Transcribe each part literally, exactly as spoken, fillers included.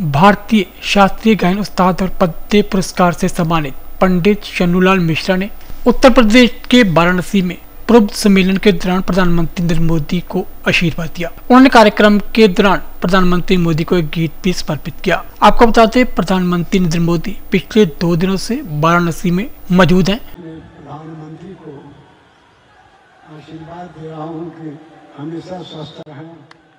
भारतीय शास्त्रीय गायन उस्ताद और पद्म पुरस्कार से सम्मानित पंडित शन्नूलाल मिश्रा ने उत्तर प्रदेश के वाराणसी में पूर्व सम्मेलन के दौरान प्रधानमंत्री नरेंद्र मोदी को आशीर्वाद दिया। उन्होंने कार्यक्रम के दौरान प्रधानमंत्री मोदी को एक गीत भी समर्पित किया। आपको बताते हैं, प्रधानमंत्री नरेंद्र मोदी पिछले दो दिनों से वाराणसी में मौजूद हैं। प्रधानमंत्री को आशीर्वाद दे रहा हूँ कि हमेशा स्वस्थ रहें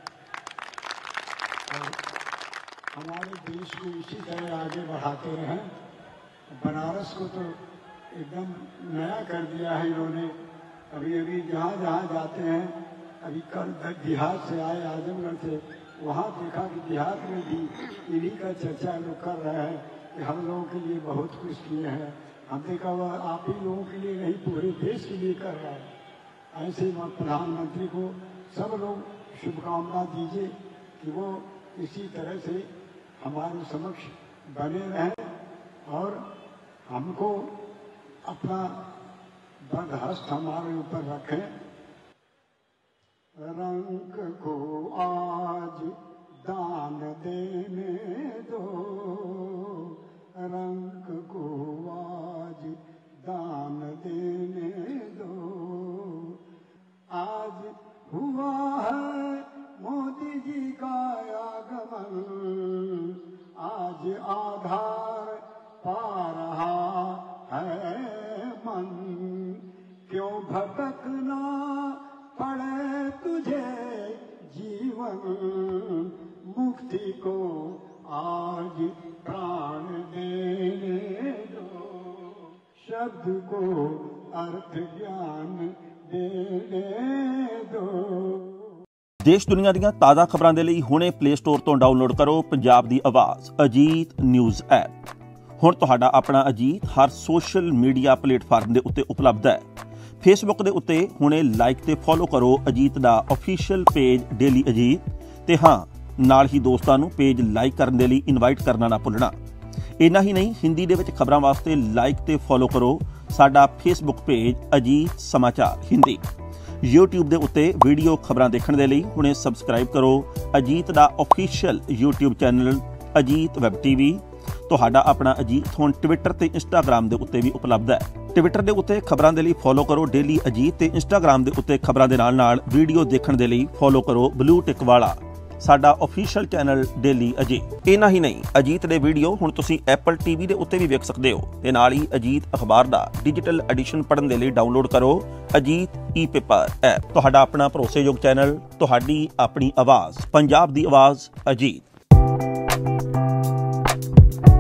और हमारे देश को इसी तरह आगे बढ़ाते रहें। बनारस को तो एकदम नया कर दिया है इन्होंने। अभी अभी जहाँ जहाँ जाते हैं, अभी कल बिहार से आए, आजमगढ़ से, वहाँ देखा कि बिहार में भी इन्हीं का चर्चा लोग कर रहे हैं कि हम लोगों के लिए बहुत कुछ किए हैं। हम देखा वह आप ही लोगों के लिए नहीं, पूरे देश के लिए कर रहा है। ऐसे ही प्रधानमंत्री को सब लोग शुभकामना दीजिए कि वो इसी तरह से हमारे समक्ष बने रहें और हमको अपना बदहस्त हमारे ऊपर रखें। रंग को आज दान देने दो, रंग को आज दान देने दो। आज हुआ है मोदी जी का आगमन, आज आधार पा रहा है मन। क्यों भटकना पड़े तुझे जीवन, मुक्ति को आज प्राण देने दो। शब्द को अर्थ ज्ञान देने दो। देश दुनिया ਦੀਆਂ ਤਾਜ਼ਾ ਖਬਰਾਂ ਦੇ ਲਈ ਹੁਣੇ ਪਲੇ ਸਟੋਰ ਤੋਂ ਡਾਊਨਲੋਡ ਕਰੋ ਪੰਜਾਬ ਦੀ ਆਵਾਜ਼ ਅਜੀਤ ਨਿਊਜ਼ ਐਪ। ਹੁਣ ਤੁਹਾਡਾ ਆਪਣਾ ਅਜੀਤ ਹਰ ਸੋਸ਼ਲ ਮੀਡੀਆ ਪਲੇਟਫਾਰਮ ਦੇ ਉੱਤੇ ਉਪਲਬਧ ਹੈ। ਫੇਸਬੁੱਕ ਦੇ ਉੱਤੇ ਹੁਣੇ ਲਾਈਕ ਤੇ ਫੋਲੋ ਕਰੋ ਅਜੀਤ ਦਾ ਅਫੀਸ਼ੀਅਲ ਪੇਜ ਡੇਲੀ ਅਜੀਤ ਤੇ ਹਾਂ ਨਾਲ ਹੀ ਦੋਸਤਾਂ ਨੂੰ ਪੇਜ ਲਾਈਕ ਕਰਨ ਦੇ ਲਈ ਇਨਵਾਈਟ ਕਰਨਾ ਨਾ ਭੁੱਲਣਾ। ਇੰਨਾ ਹੀ ਨਹੀਂ, ਹਿੰਦੀ ਦੇ ਵਿੱਚ ਖਬਰਾਂ ਵਾਸਤੇ ਲਾਈਕ ਤੇ ਫੋਲੋ ਕਰੋ ਸਾਡਾ ਫੇਸਬੁੱਕ ਪੇਜ ਅਜੀਤ ਸਮਾਚਾਰ ਹਿੰਦੀ। YouTube ਦੇ ਉੱਤੇ ਵੀਡੀਓ ਖਬਰਾਂ ਦੇਖਣ ਦੇ ਲਈ ਹੁਣੇ ਸਬਸਕ੍ਰਾਈਬ ਕਰੋ ਅਜੀਤ ਦਾ official YouTube channel Ajit web TV. ਤੁਹਾਡਾ ਆਪਣਾ ਅਜੀਤ ਹੁਣ ਟਵਿੱਟਰ ਤੇ ਇੰਸਟਾਗ੍ਰਾਮ ਦੇ ਉੱਤੇ ਵੀ ਉਪਲਬਧ ਹੈ। ਟਵਿੱਟਰ ਦੇ ਉੱਤੇ ਖਬਰਾਂ ਦੇ ਲਈ ਫੋਲੋ ਕਰੋ ਡੇਲੀ ਅਜੀਤ ਤੇ ਇੰਸਟਾਗ੍ਰਾਮ ਦੇ ਉੱਤੇ ਖਬਰਾਂ ਦੇ ਨਾਲ ਨਾਲ ਵੀਡੀਓ ਦੇਖਣ ਦੇ ਲਈ ਫੋਲੋ ਕਰੋ ਬਲੂ ਟਿਕ ਵਾਲਾ ਸਾਡਾ ਅਫੀਸ਼ੀਅਲ ਚੈਨਲ ਡੇਲੀ ਅਜੀਤ। ਇਹਨਾਂ ਹੀ ਨਹੀਂ, ਅਜੀਤ ਦੇ ਵੀਡੀਓ ਹੁਣ ਤੁਸੀਂ ਐਪਲ ਟੀਵੀ ਦੇ ਉੱਤੇ ਵੀ ਵੇਖ ਸਕਦੇ ਹੋ ਤੇ ਨਾਲ ਹੀ ਅਜੀਤ ਅਖਬਾਰ ਦਾ ਡਿਜੀਟਲ ਐਡੀਸ਼ਨ ਪੜ੍ਹਨ ਦੇ ਲਈ ਡਾਊਨਲੋਡ ਕਰੋ ਅਜੀਤ ਈ ਪੇਪਰ ਐਪ। ਤੁਹਾਡਾ ਆਪਣਾ ਭਰੋਸੇਯੋਗ ਚੈਨਲ, ਤੁਹਾਡੀ ਆਪਣੀ ਆਵਾਜ਼, ਪੰਜਾਬ ਦੀ ਆਵਾਜ਼ ਅਜੀਤ।